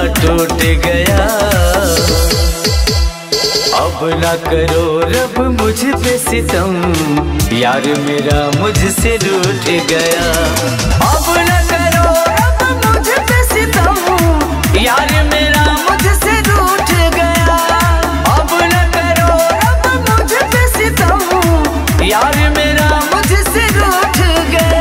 टूट गया। अब ना करो रब मुझ पे सितम, यार मेरा मुझसे रूठ गया। अब ना करो रब मुझ पे सितम, यार मेरा मुझसे रूठ गया। अब ना करो रब मुझ पे सितम, यार मेरा मुझसे रूठ गया।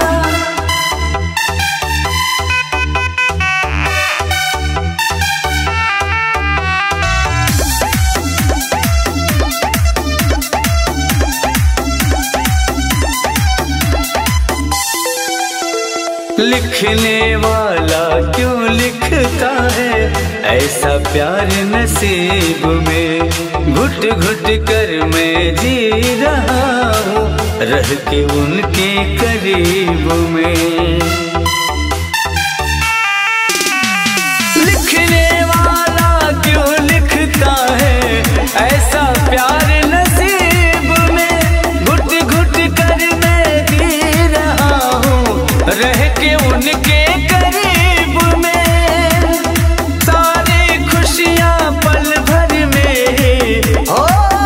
लिखने वाला क्यों लिखता है ऐसा प्यार नसीब में, घुट घुट कर मैं जी रहा हूँ रह के उनके करीब में। लिखने वाला क्यों लिखता है ऐसा प्यार नसीब में, घुट घुट कर मैं जी रहा हूँ रह के उनके करीब में। सारी खुशियाँ पल भर में, ओ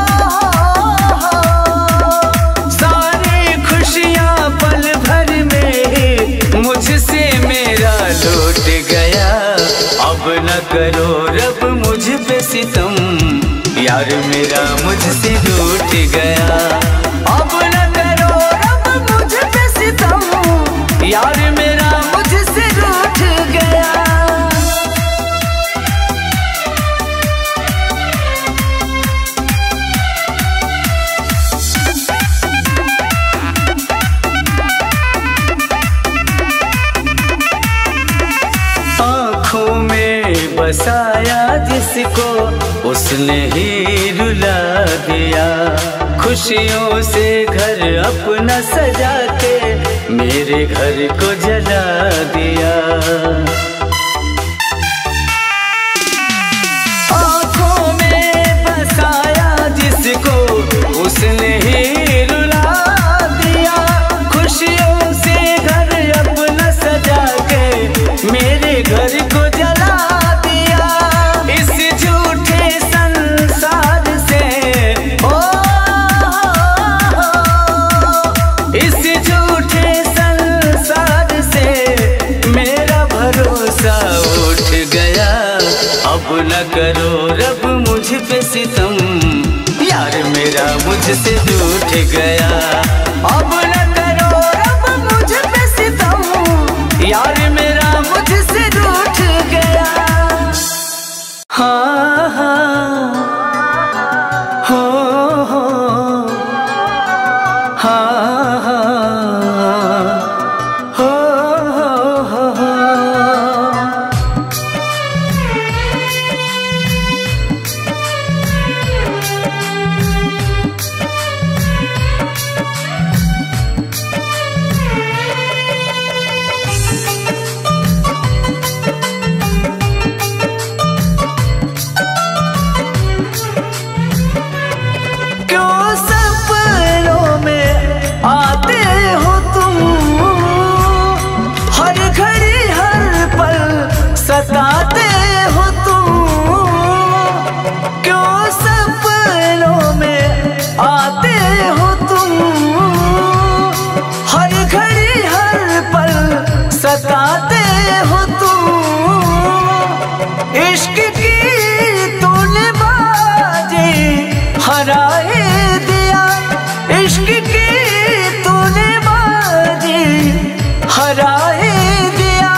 सारी खुशियाँ पल भर में मुझसे मेरा लौट गया। अब न करो रब मुझ पे सितम, यार मेरा मुझसे रूठ गया। अब न करो रब मुझ पे सितम, यार मेरा मुझसे रूठ गया। आँखों में बसाया जिसको उसने ही रुला दिया, खुशियों से घर अपना सजा के मेरे घर को जला दिया। आँखों में बसाया जिसको उसने ही रुला दिया, खुशियों से घर अपना सजा के मेरे घर को जला दिया। इस झूठे संसार से, ओ इस झूठे संसार से मेरा भरोसा उठ गया। अब न करो रब मुझ पे सितम, यार मेरा मुझसे रूठ गया। अब न करो रब मुझ पे सितम, यार मेरा मुझसे रूठ गया। हाँ हाँ हो हाँ हाँ हो हो। क्यों सपनों में आते हो तुम, हर घड़ी हर पल सताते हो तुम। क्यों सपनों में आते हो तुम, हर घड़ी हर पल सताते हो तुम। इश्क की तूने बाजी हराए दिया, इश्क की तूने बाजी हराए दिया,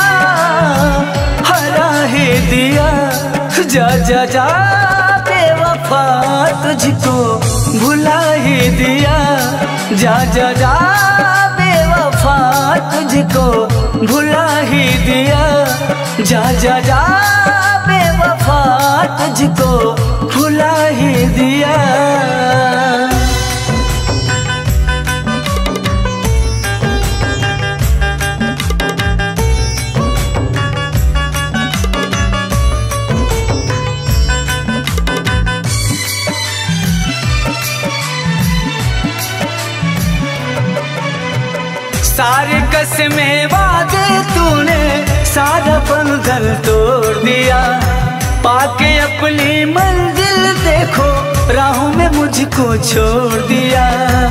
हराए दिया। जा जा जा बेवफा तुझको भुला ही दिया, जा जा जा बेवफा तुझको भुला ही दिया। जा जा जा बेवफा तुझको भुला ही दिया। सारे कसमें वादे तूने सारा बंधन तोड़ दिया। पाके अपनी मंजिल देखो राहों में मुझको छोड़ दिया।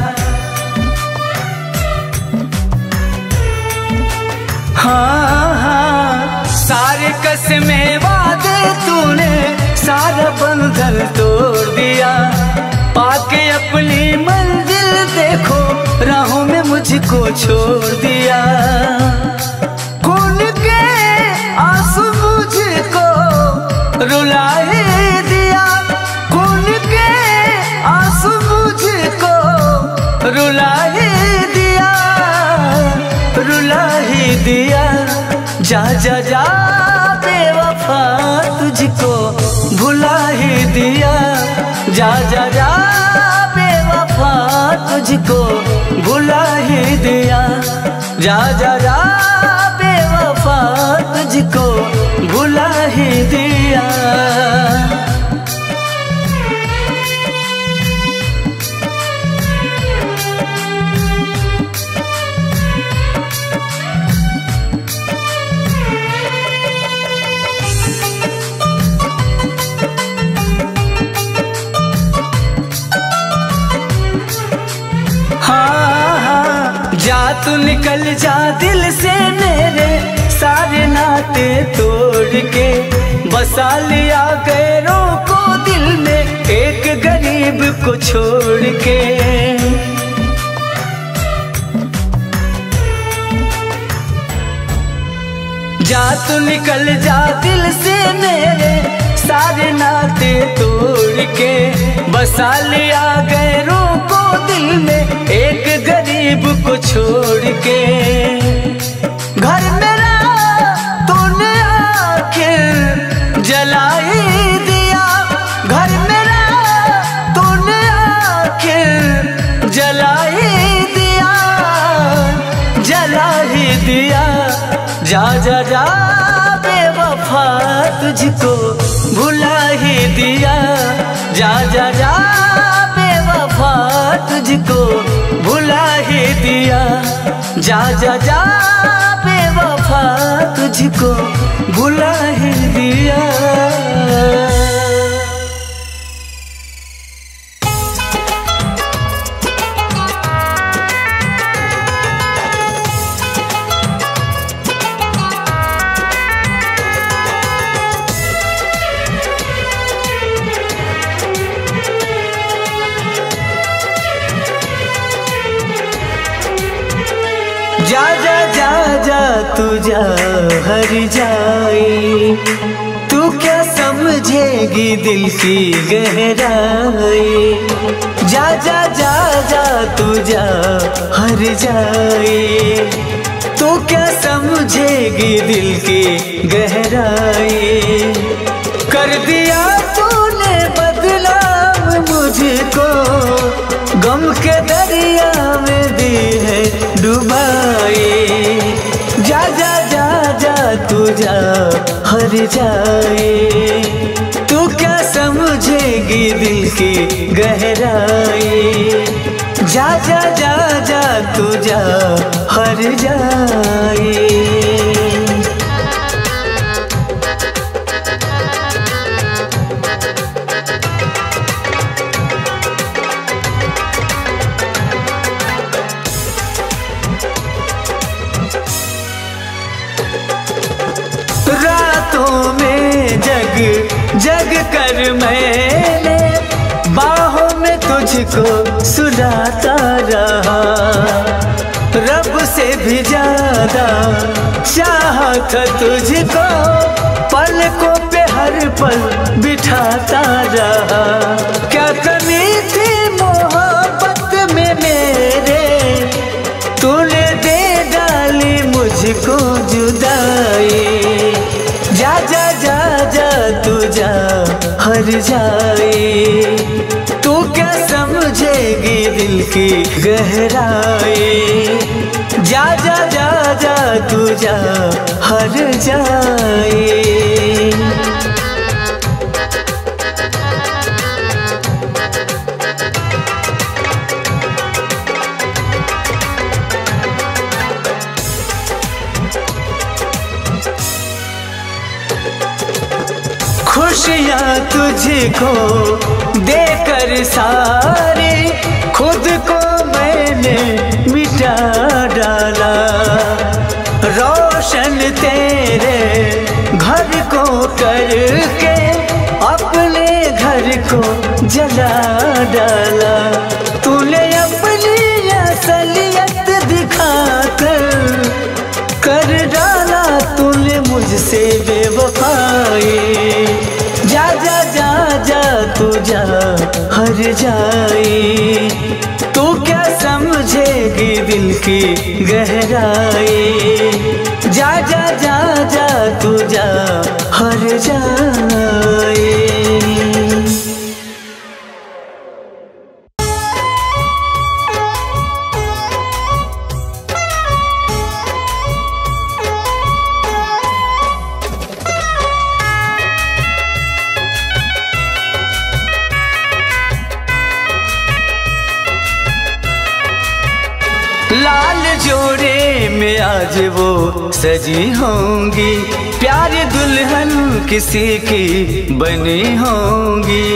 हाँ हाँ सारे कसमें वादे तूने सारा बंधन तोड़ दिया। पाके अपनी मंजिल देखो राहों में मुझको छोड़ दिया। खून के आंसू मुझको रुला ही दिया। खून के आंसू मुझको रुला ही दिया, रुला ही दिया। जा जा जा बेवफा तुझको भुला ही दिया। जा जा जा बेवफा तुझको भुला ही दिया। जा जा जा बेवफा तुझको भुला ही दिया। हाँ हाँ जा तू निकल जा दिल से मेरे सारे नाते तोड़ के। बसा लिया गैरों को दिल में एक गरीब को छोड़ के। जा तू निकल जा दिल से मेरे सारे नाते तोड़ के। बसा लिया गैरों को दिल में एक गरीब को छोड़ के। घर मेरा तूने आखिर जला ही दिया। घर मेरा तूने आखिर जला ही दिया, जला ही दिया। जा जा जा बेवफा तुझको भुला ही दिया। जा जा जा बेवफा तुझको भुला ही दिया। जा जा जा बेवफा तुझको भुला ही दिया। जा जा जा जा तू जा हर जाए। तू क्या समझेगी दिल की गहराई। जा जा जा जा तू जा हर जाए। तू क्या समझेगी दिल की गहराई। कर दिया तूने बदनाम मुझको, गम के दरिया में दी है डुबाई। जा जा जा जा तू जा हर जाए। तू क्या समझेगी दिल की गहराई। जा जा जा जा तू जा हर जाए। रातों में जग जग कर मैंने बाहों में तुझको सुलाता रहा। रब से भी ज्यादा चाहा था तुझको, पलकों पे हर पल बिठाता रहा। क्या कमी थी मोहब्बत में मेरे, तूने दे डाली मुझको जुदाई। जा जा जा जा तू जा हर जाए। तू क्या समझेगी दिल की गहराई। जा जा जा जा तू जा हर जाए। खुशियाँ तुझको देकर सारी खुद को मैंने मिटा डाला। रोशन तेरे घर को करके अपने घर को जला डाला। तूने अपनी असलियत दिखाकर कर डाला तूने मुझसे बेवफाई। जा जा जा जा तू जा हर जाई, तू क्या समझेगी दिल की गहराई। जा जा जा जा तू जा हर जाई। लाल जोड़े में आज वो सजी होंगी, प्यारी दुल्हन किसी की बनी होंगी।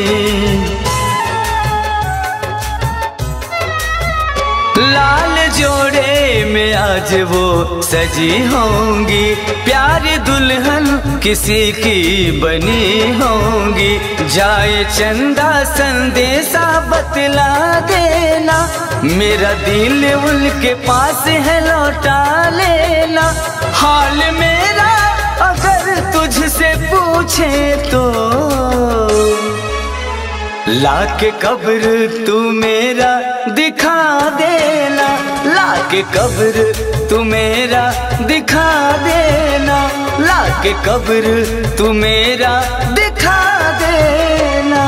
लाल जोड़े में आज वो सजी होंगी, प्यारी दुल्हन किसी की बनी होंगी। जाए चंदा संदेशा बतला देना, मेरा दिल उनके पास है लौटा लेना। हाल मेरा अगर तुझसे पूछे तो लाके कब्र तू मेरा दिखा देना। लाके कब्र तू मेरा दिखा देना। लाके कब्र तू मेरा दिखा देना।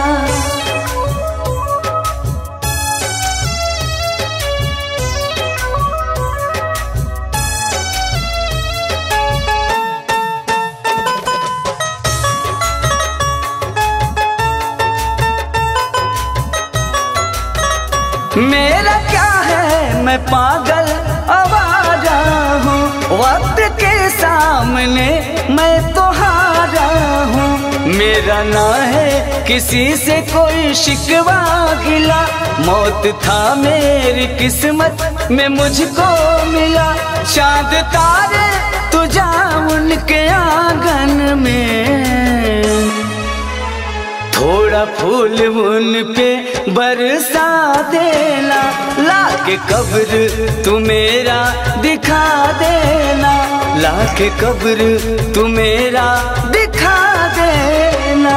मेरा क्या है मैं पागल आवारा हूँ, वक्त के सामने मैं तो हारा हूँ। मेरा ना है किसी से कोई शिकवा गिला, मौत था मेरी किस्मत में मुझको मिला। चांद तारे तू जा उनके आंगन में, थोड़ा फूल उन पे बरसा देना। लाके कब्र तू मेरा दिखा देना। लाके कब्र तू मेरा दिखा देना।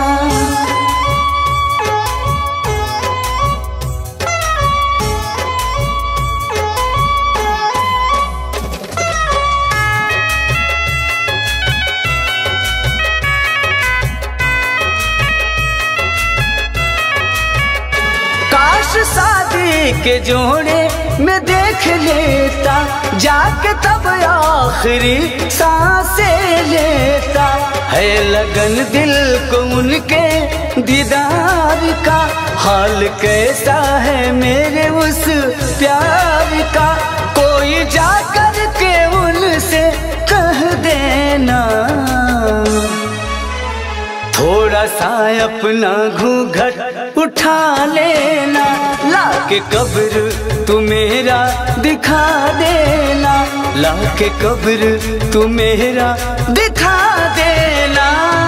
शादी के जोड़े में देख लेता, जाके तब आखिरी सांसें लेता। है लगन दिल को उनके दीदार का, हाल कैसा है मेरे उस प्यार का। कोई जाकर के उनसे कह देना, थोड़ा सा अपना घूंघट उठा लेना। लाके कब्र तू मेरा दिखा देना। लाके कब्र तू मेरा दिखा देना।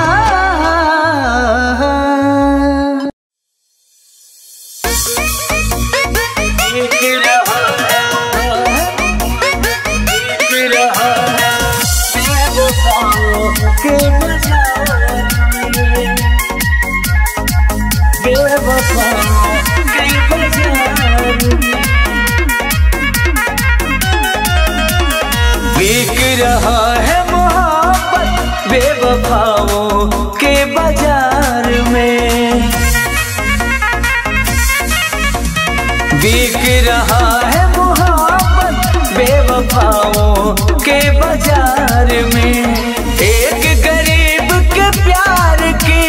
बिक रहा है मोहब्बत बेवफाओं के बाजार में। बिक रहा है मोहब्बत बेवफाओं के बाजार में। एक गरीब के प्यार की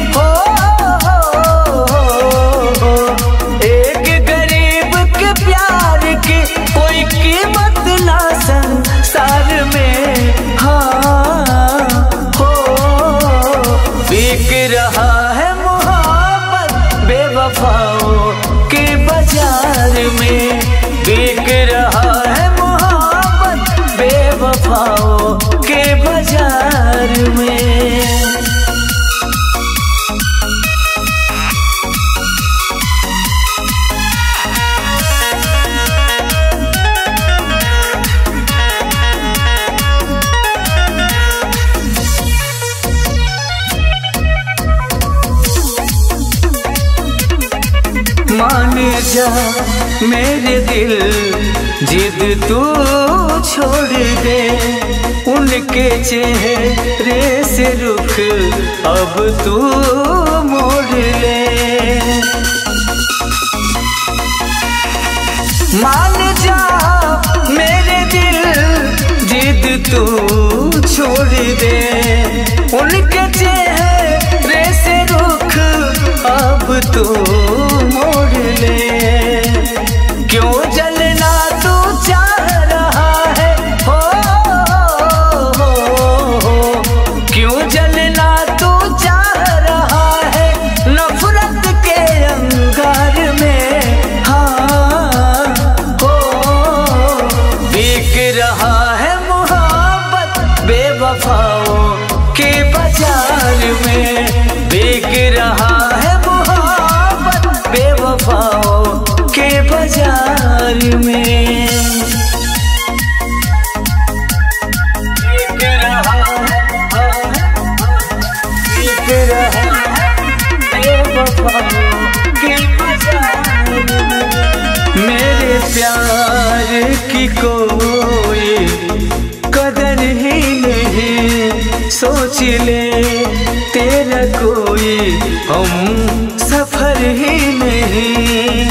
एक गरीब के प्यार की कोई कीमत ना संसार में। हाँ हो बिक रहा है मोहब्बत बेवफाओं के बाजार में, बिक रहा है मोहब्बत बेवफाओं के बाजार में। मान जा मेरे दिल, जिद तू छोड़ दे, उनके चेहरे से रुख अब तू मोड़ ले। मान जा मेरे दिल, जिद तू छोड़ दे, उनके चेहरे से रुख अब तू मोड़ ले। क्यों जलना तू चाह रहा है, क्यों जलना तू चाह रहा है नफरत के अंगार में। हाँ हो बिक रहा है मोहब्बत बेवफाओं के बाजार में, बिक रहा है मोहब्बत बेवफाओं के बाजार में। बिक रहा बेवफाओं के बाजार में। मेरे प्यार की कोई कदर ही नहीं, सोच ले तेरा कोई हम सफर ही नहीं।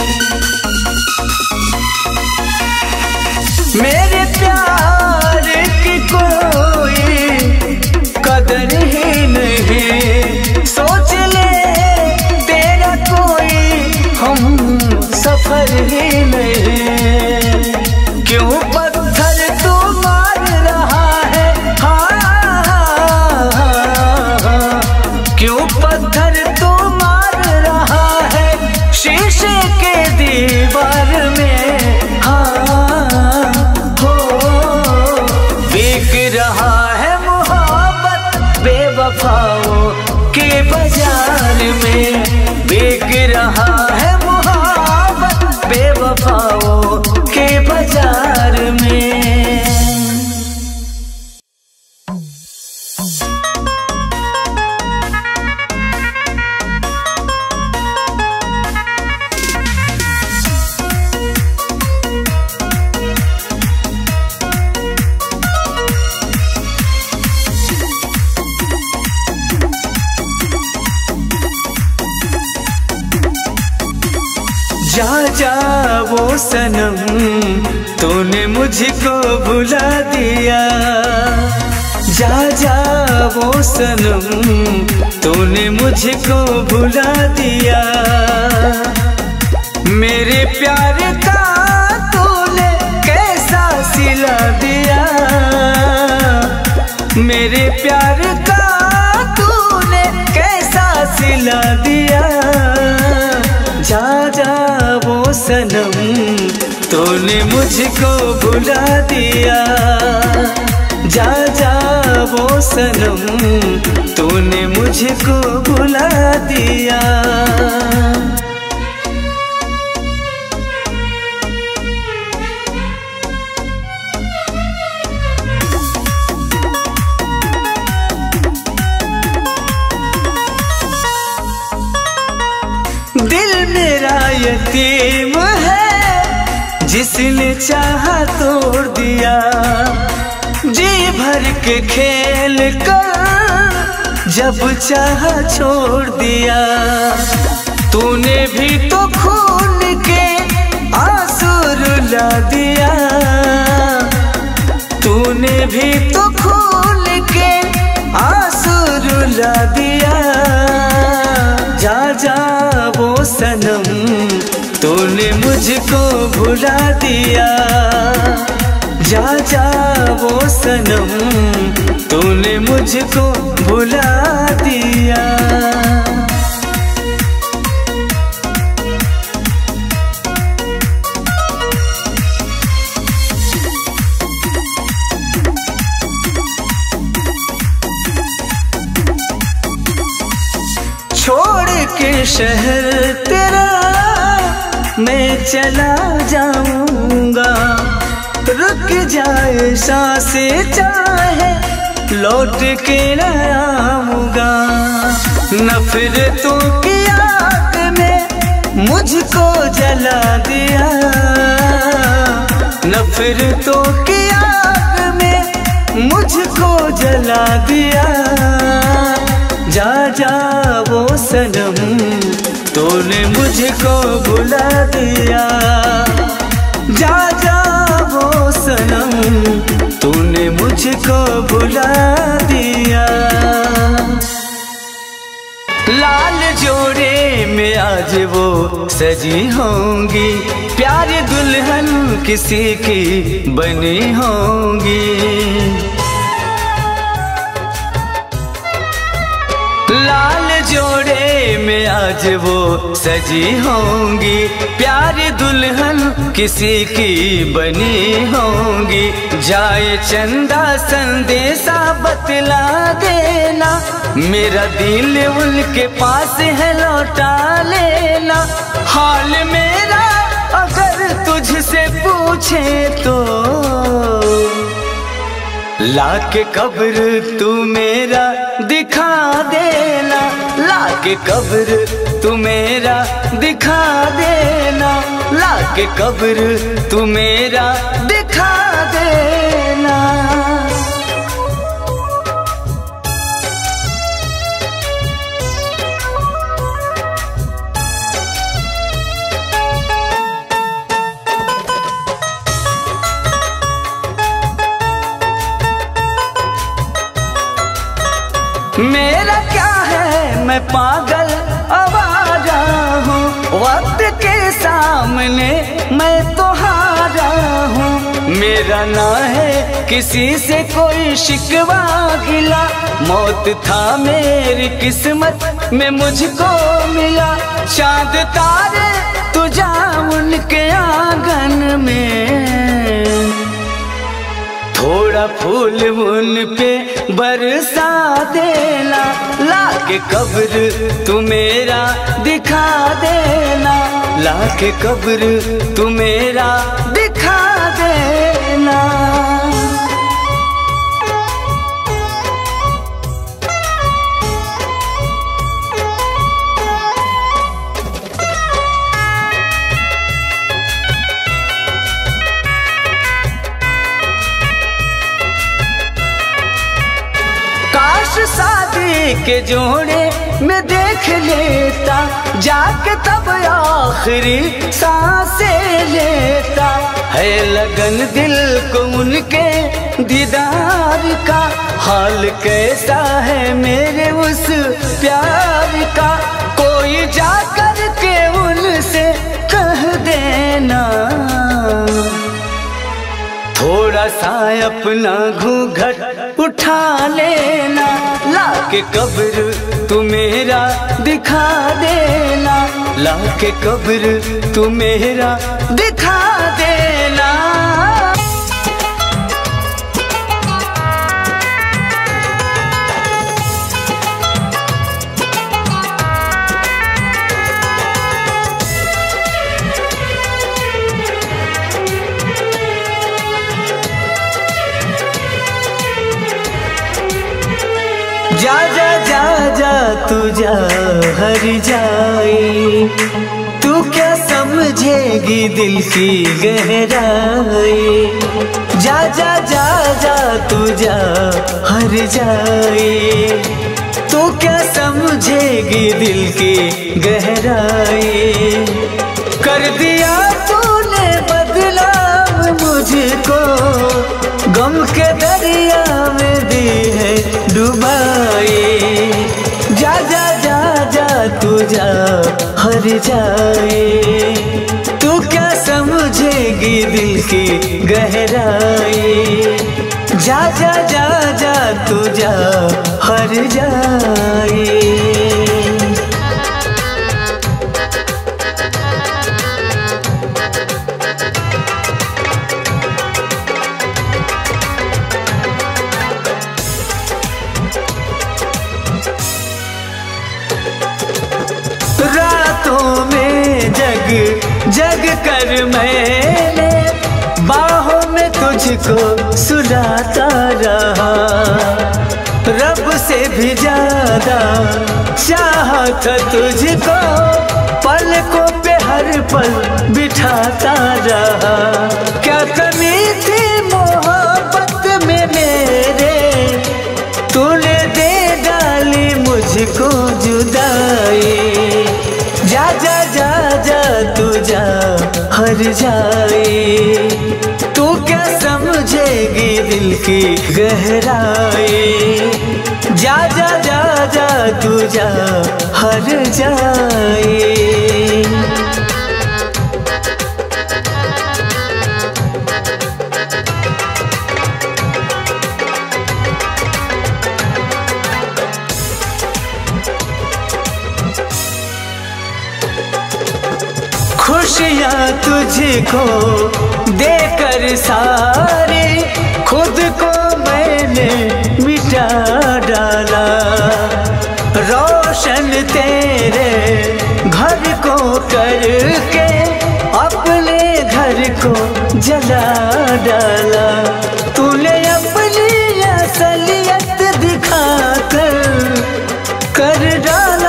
मेरे प्यार की कोई कदर ही नहीं, सोच ले तेरा कोई हम सफर ही नहीं। क्यों पत्थर तू मार रहा है, क्यों पत्थर तू मार रहा है शीशे के दीवार में। हाँ हो बिक रहा है मोहब्बत बेवफाओं के बाजार में, बिक रहा है मोहब्बत बेवफाओं के बाजार में। जा जा वो सनम, तूने मुझको भुला दिया। जा जा वो सनम, तूने मुझको भुला दिया। मेरे प्यार का तूने कैसा सिला दिया, मेरे प्यार का तूने कैसा सिला दिया। जा जा वो सनम, तूने मुझको भुला दिया। जा जा वो सनम, तूने मुझको भुला दिया। दिल मेरा यतीम है, जिसने चाहा तोड़ दिया। जी भर के खेल कर जब चाहा छोड़ दिया। तूने भी तो खून के आंसू रुला दिया, तूने भी तो खून के आंसू रुला दिया। जा जा वो सनम, तूने मुझको भुला दिया। जा जा वो सनम, तूने मुझको भुला दिया। के शहर तेरा मैं चला जाऊंगा, रुक जाए सांसें चाहे लौट के न आऊंगा। नफरतों की आग में मुझको जला दिया, नफरतों की आग में मुझको जला दिया। जा जा वो सनम तूने मुझको भुला दिया, जा जा वो सनम तूने मुझको भुला दिया। लाल जोड़े में आज वो सजी होंगी, प्यारी दुल्हन किसी की बनी होंगी। लाल जोड़े में आज वो सजी होंगी, प्यारी दुल्हन किसी की बनी होंगी। जाए चंदा संदेशा बतला देना, मेरा दिल उनके पास है लौटा लेना। हाल मेरा अगर तुझसे पूछे तो लाके कब्र तू मेरा दिखा देना, लाके कब्र तू मेरा दिखा देना, लाके कब्र तू मेरा दिखा देना। मेरा क्या है मैं पागल आवारा हूँ, वक्त के सामने मैं तो हारा हूँ। मेरा ना है किसी से कोई शिकवा गिला, मौत था मेरी किस्मत में मुझको मिला। चाँद तारे तू जा उनके आंगन में, थोड़ा फूल उन पे बरसा देना, लाके कब्र तू मेरा दिखा देना, लाके कब्र तू मेरा दिखा देना। शादी के जोड़े में देख लेता, जाके तब आखिरी सांसें लेता। है लगन दिल को उनके दीदार का, हाल कैसा है मेरे उस प्यार का। कोई जाकर के उनसे कह देना, थोड़ा सा अपना घूंघट उठा लेना, लाके कब्र तू मेरा दिखा देना, लाके कब्र तू मेरा दिखा देना। जा जा जा जा तू जा हर जाए, तू क्या समझेगी दिल की गहराई। जा जा जा जा तू जा हर जाए, तू क्या समझेगी दिल की गहराई। कर दिया तूने बदलाव मुझको, गम के दरिया में दी है डुबाई। जा जा जा जा तू जा हर जाए, तू क्या समझेगी दिल की गहराई। जा जा जा जा तू जा हर जाए। जग कर मैंने बाहों में तुझको सुलाता रहा। रब से भी ज्यादा चाहा था तुझको, पलकों पे हर पल बिठाता रहा। क्या कमी थी मोहब्बत में मेरे, तूने दे डाली मुझको जुदाई। जा जा जा जा तू जा हर जाए, तू क्या समझेगी दिल की गहराई। जा जा जा जा तू जा हर जाए। खुशियाँ तुझको देकर सारे खुद को मैंने मिटा डाला। रोशन तेरे घर को करके अपने घर को जला डाला। तूने अपनी असलियत दिखाकर कर डाला।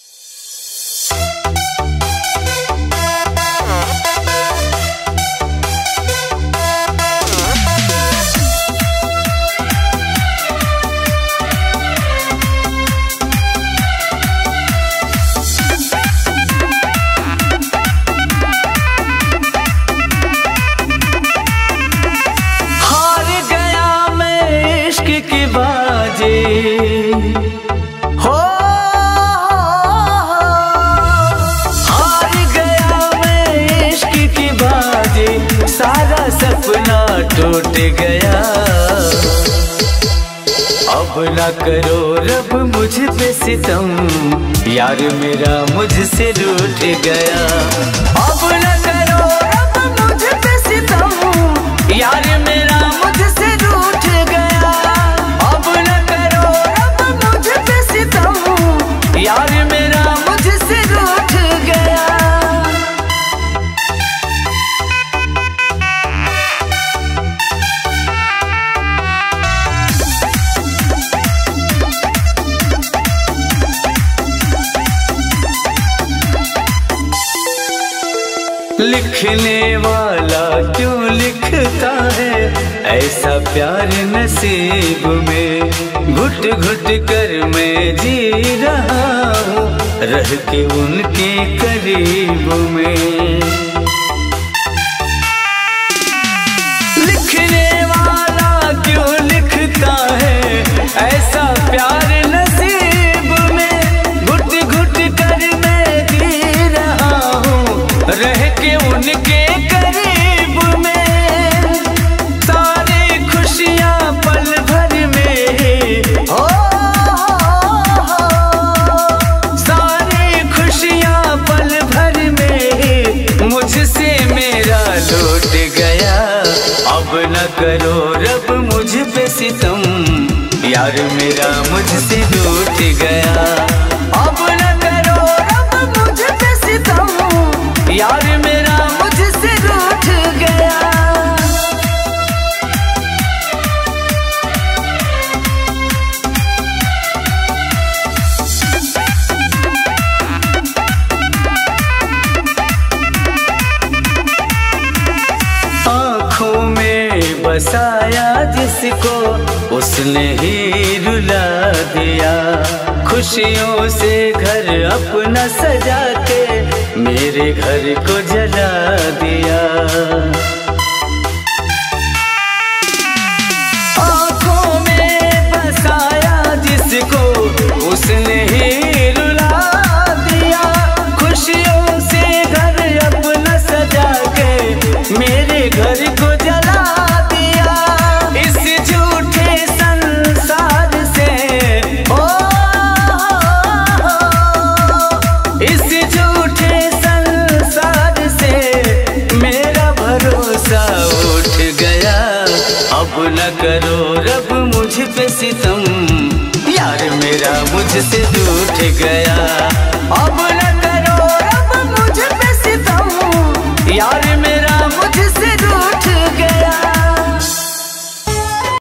हो हार गया मैं इश्क की बाजी, सारा सपना टूट गया। अब ना करो रब मुझ पे सितम, यार मेरा मुझसे रूठ गया। अब ना करो रब मुझ पे सितम, यार मेरा मुझसे रूठ गया। अब ना करो रब मुझ पे सितम, यार मेरा मुझसे रूठ गया। लिखने वाला क्यों लिखता है ऐसा प्यार नसीब में। घुट घुट कर मैं जी रहा हूँ रह के उनके करीब में। लिखने वाला क्यों लिखता है ऐसा प्यार नसीब में। घुट घुट कर मैं जी रहा हूँ रह के उनके करीब में। सारी खुशियाँ पल भर में हो, सारी खुशियाँ पल भर में मुझसे मेरा लौट गया। अब न करो रब मुझ पे सितम, यार मेरा मुझसे रूठ गया। अब न करो रब मुझ पे सितम, यार मेरा मुझसे रूठ गया। आँखों में बसाया जिसको उसने ही रुला दिया। खुशियों से घर अपना सजा के मेरे घर को जला दिया। आँखों में बसाया जिसको उसने ही रुला दिया। खुशियों से घर अपना सजा के मेरे घर को जला दिया। इस झूठे संसार से ओ, इस झूठे संसार से मेरा भरोसा उठ गया। अब न करो रब मुझ पे सितम, यार मेरा मुझसे रूठ गया। अब